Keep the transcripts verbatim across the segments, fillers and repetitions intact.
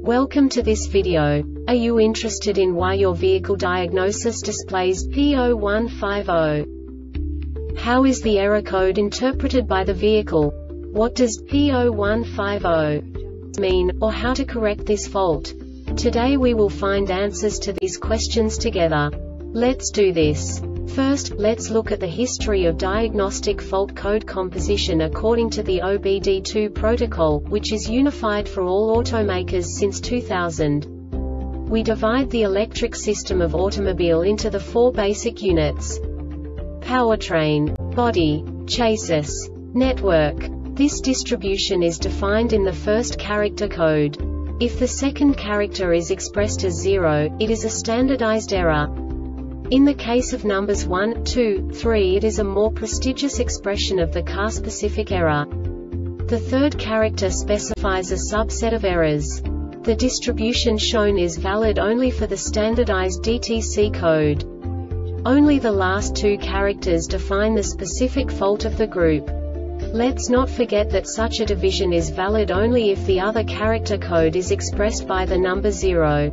Welcome to this video. Are you interested in why your vehicle diagnosis displays P zero one five zero? How is the error code interpreted by the vehicle? What does P zero one five zero mean, or how to correct this fault? Today we will find answers to these questions together. Let's do this. First, let's look at the history of diagnostic fault code composition according to the O B D two protocol, which is unified for all automakers since two thousand. We divide the electric system of automobile into the four basic units: powertrain, body, chassis, network. This distribution is defined in the first character code. If the second character is expressed as zero, it is a standardized error. In the case of numbers one, two, three, it is a more prestigious expression of the car-specific error. The third character specifies a subset of errors. The distribution shown is valid only for the standardized D T C code. Only the last two characters define the specific fault of the group. Let's not forget that such a division is valid only if the other character code is expressed by the number zero.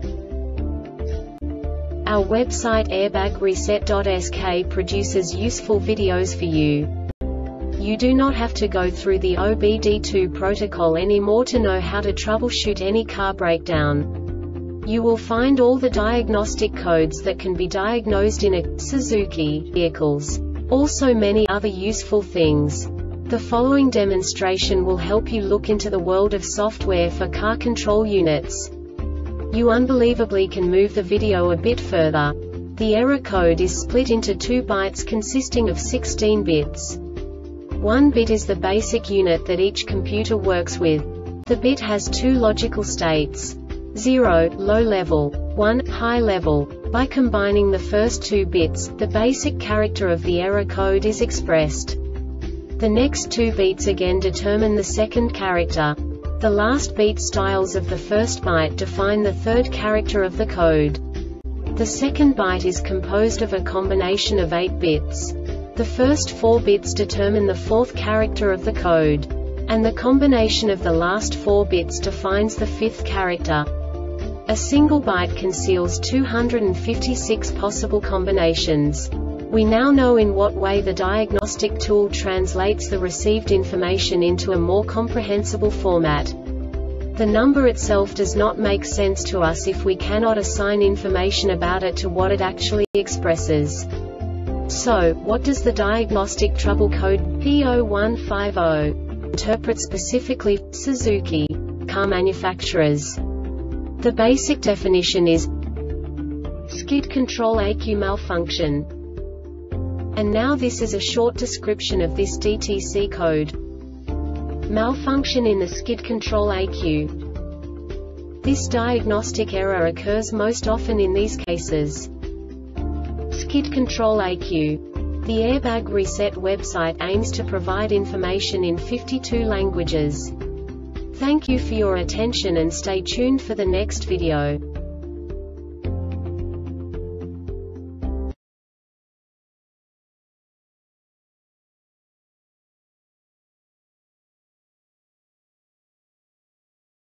Our website airbag reset dot S K produces useful videos for you. You do not have to go through the O B D two protocol anymore to know how to troubleshoot any car breakdown. You will find all the diagnostic codes that can be diagnosed in a Suzuki vehicles. Also many other useful things. The following demonstration will help you look into the world of software for car control units. You unbelievably can move the video a bit further. The error code is split into two bytes consisting of sixteen bits. One bit is the basic unit that each computer works with. The bit has two logical states: zero, low level, one, high level. By combining the first two bits, the basic character of the error code is expressed. The next two bits again determine the second character. The last beat styles of the first byte define the third character of the code. The second byte is composed of a combination of eight bits. The first four bits determine the fourth character of the code. And the combination of the last four bits defines the fifth character. A single byte conceals two hundred fifty-six possible combinations. We now know in what way the diagnostic tool translates the received information into a more comprehensible format. The number itself does not make sense to us if we cannot assign information about it to what it actually expresses. So, what does the diagnostic trouble code P zero one five zero interpret specifically for Suzuki car manufacturers? The basic definition is skid control E Q malfunction. And now this is a short description of this D T C code. Malfunction in the skid control E Q. This diagnostic error occurs most often in these cases. Skid control E Q. The Airbag Reset website aims to provide information in fifty-two languages. Thank you for your attention and stay tuned for the next video.